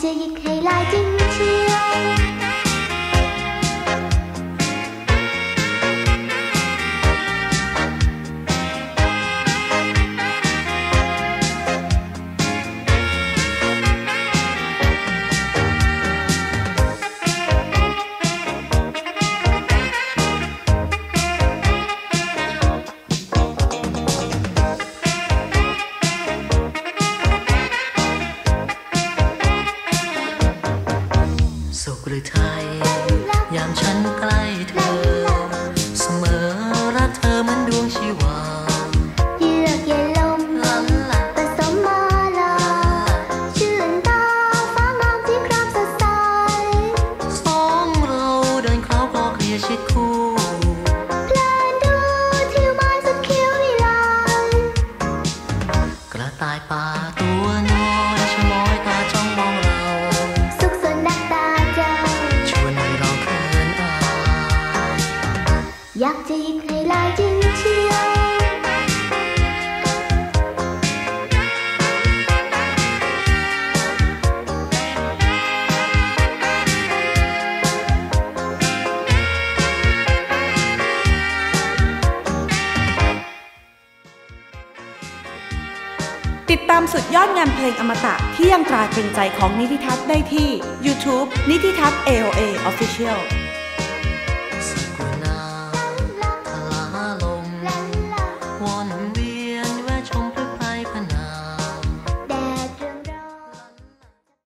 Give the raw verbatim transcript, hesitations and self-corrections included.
จะหยิกให้ลายจริงเชียวสุขหรือไทยยามฉันใกล้เธอเสมอรักเธอเหมือนดวงชีวาเยือกเย็นลมผสมมาลาชื่นตาฟ้างามที่ครามสดใสสองเราเดินคล้าวคลอเคลียชิดคู่เพลินดูทิวไม้สุดเขียววิไลกระต่ายป่าตัวน้อยชะม้อยตาจ้องมองเราสุขสนนักตาเจ้าชวนให้เราเขินอายอยากจะหยิกให้ลายจริงเชียวติดตามสุดยอดงานเพลงอมตะที่ยังตราตรึงใจของนิติทัศน์ได้ที่ YouTube นิติทัศน์ เอ โอ เอ Official